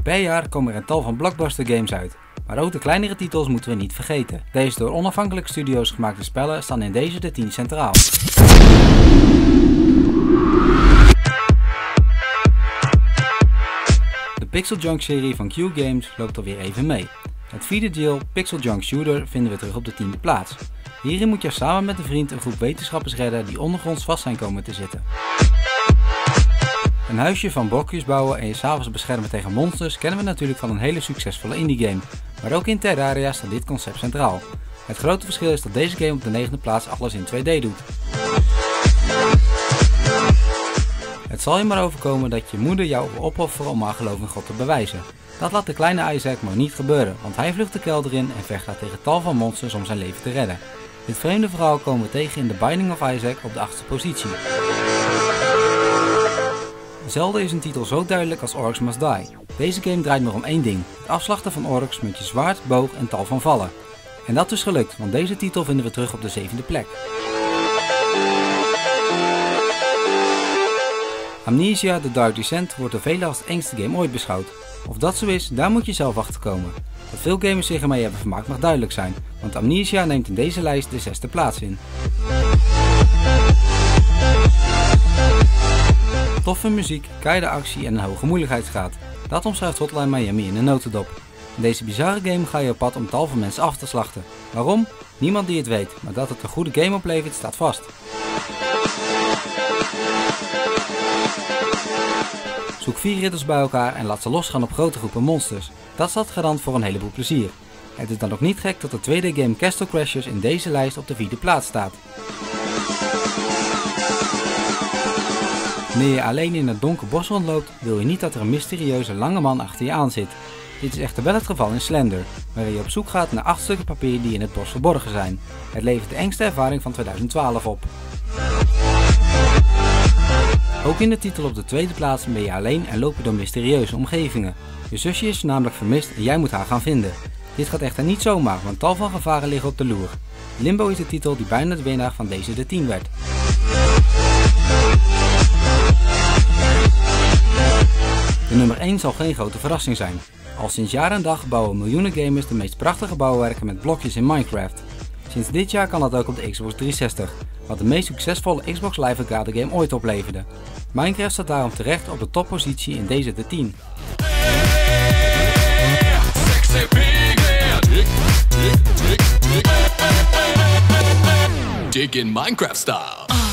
Per jaar komen er een tal van blockbuster games uit. Maar ook de kleinere titels moeten we niet vergeten. Deze door onafhankelijke studio's gemaakte spellen staan in deze de 10 centraal. De Pixel Junk serie van Q Games loopt alweer even mee. Het vierde deel, Pixel Junk Shooter, vinden we terug op de 10e plaats. Hierin moet je samen met een vriend een groep wetenschappers redden die ondergronds vast zijn komen te zitten. Een huisje van blokjes bouwen en je s'avonds beschermen tegen monsters kennen we natuurlijk van een hele succesvolle indie game. Maar ook in Terraria staat dit concept centraal. Het grote verschil is dat deze game op de 9e plaats alles in 2D doet. Het zal je maar overkomen dat je moeder jou wil opofferen om haar geloof in God te bewijzen. Dat laat de kleine Isaac maar niet gebeuren, want hij vlucht de kelder in en vecht daar tegen tal van monsters om zijn leven te redden. Dit vreemde verhaal komen we tegen in The Binding of Isaac op de 8e positie. Zelden is een titel zo duidelijk als Orcs Must Die. Deze game draait maar om één ding, het afslachten van orks met je zwaard, boog en tal van vallen. En dat is gelukt, want deze titel vinden we terug op de 7e plek. Amnesia The Dark Descent wordt door velen als de engste game ooit beschouwd. Of dat zo is, daar moet je zelf achter komen. Dat veel gamers zich ermee hebben vermaakt mag duidelijk zijn, want Amnesia neemt in deze lijst de 6e plaats in. Toffe muziek, keiharde actie en een hoge moeilijkheidsgraad. Dat omschrijft Hotline Miami in een notendop. In deze bizarre game ga je op pad om tal van mensen af te slachten. Waarom? Niemand die het weet, maar dat het een goede game oplevert staat vast. Zoek 4 ridders bij elkaar en laat ze losgaan op grote groepen monsters. Dat staat garant voor een heleboel plezier. Het is dan ook niet gek dat de tweede game Castle Crashers in deze lijst op de 4e plaats staat. Wanneer je alleen in het donker bos rondloopt, wil je niet dat er een mysterieuze lange man achter je aan zit. Dit is echter wel het geval in Slender, waarin je op zoek gaat naar 8 stukken papier die in het bos verborgen zijn. Het levert de engste ervaring van 2012 op. Ook in de titel op de 2e plaats ben je alleen en loop je door mysterieuze omgevingen. Je zusje is namelijk vermist en jij moet haar gaan vinden. Dit gaat echter niet zomaar, want tal van gevaren liggen op de loer. Limbo is de titel die bijna de winnaar van deze de 10 werd. De nummer 1 zal geen grote verrassing zijn. Al sinds jaar en dag bouwen miljoenen gamers de meest prachtige bouwwerken met blokjes in Minecraft. Sinds dit jaar kan dat ook op de Xbox 360, wat de meest succesvolle Xbox Live Arcade game ooit opleverde. Minecraft staat daarom terecht op de toppositie in deze de 10. Dig in Minecraft style.